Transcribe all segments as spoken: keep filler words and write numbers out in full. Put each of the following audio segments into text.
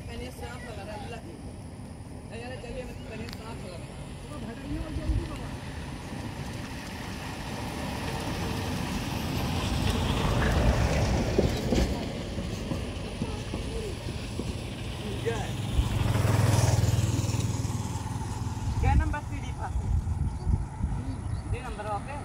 मैंने साफ लगा रहा अल्लाह की यार चाहिए मैंने साफ लगा तो भटकने वाली जल्दी बाबा क्या नंबर सीढ़ी पास ये number okay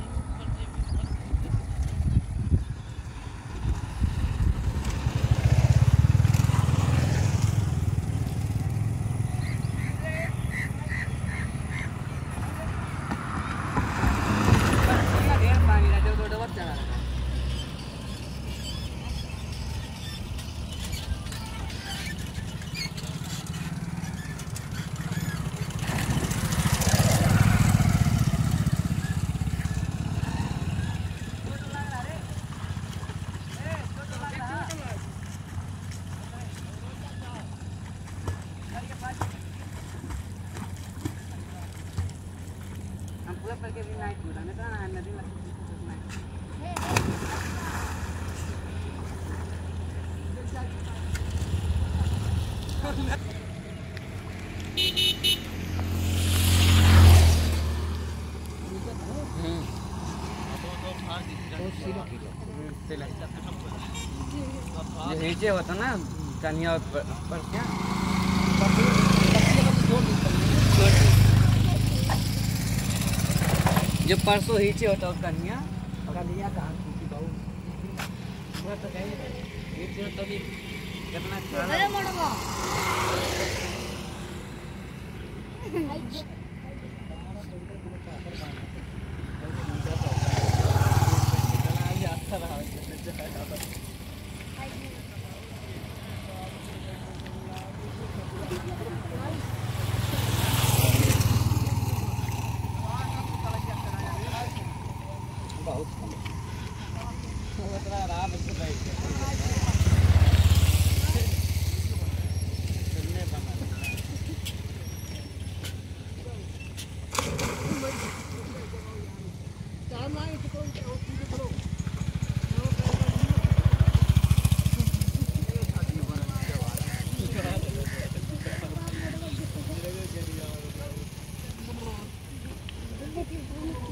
perché vi naik udah nih kan nanti lagi naik ये नीचे होता ना कन्या पर क्या जो परसों नीचे होता है कन्या कन्या कहाँ की बहू वो तो कहीं नीचे तो भी कितना अरे मोड़वा अच्छा रहा बहुत उतना आराम से बैठ चलने बना Thank you.